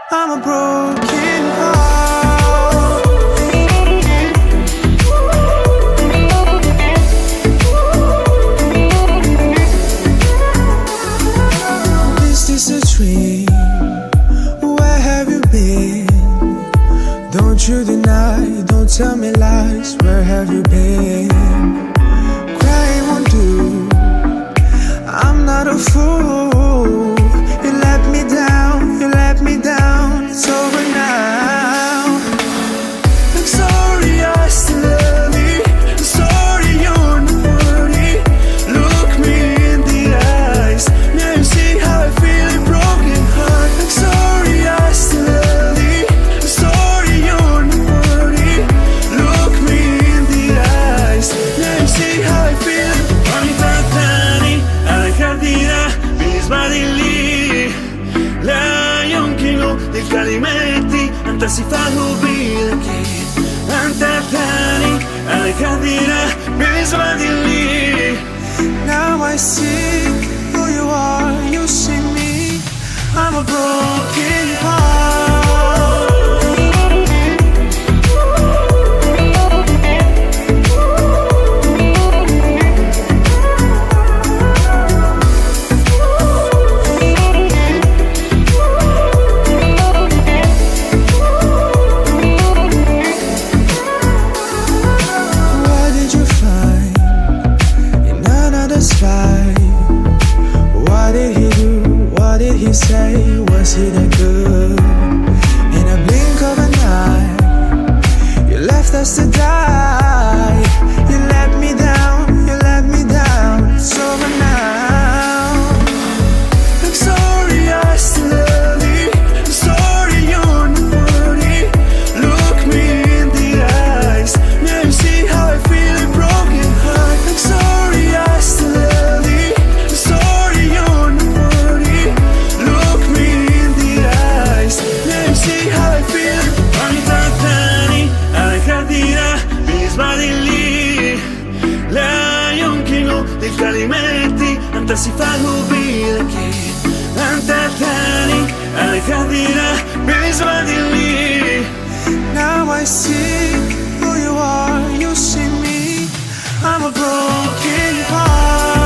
I'm a broken heart. Is this a dream? Where have you been? Don't you deny, don't tell me lies. Where have you been? Crying won't do, I'm not a fool. You let me down, you let me down. It's over now. I'm sorry I still love you. I'm sorry you're not worthy. Look me in the eyes. Now you see how I feel, a broken heart. I'm sorry I still love you. I'm sorry you're not worthy. Look me in the eyes. Now you see how I feel. Ogni tant'anni alla cardina mi sbadilli. Lion King del Calimetti, anta si fa nubilki. Tant'anni alla cardina mi sbadilli. Now I see who you are, you see me. I'm a broken heart. What did you find in another's fight? What did he do? What did he say? Was he that good? In a blink of an eye, you left us to die. You let me down, you let me down. It's over now. I'm sorry I still love you. I'm sorry you're not worthy. Look me in the eyes. Now you see how I feel, a broken heart. I'm sorry I still love you. I'm sorry you're not worthy. Look me in the eyes. Now you see how I feel. Ogni tant'anni alla cardina mi sbadilli. Lion King del Calimetti, anta si fa nubilki. Tant'anni alla cardina mi sbadilli. Now I see who you are, you see me. I'm a broken heart.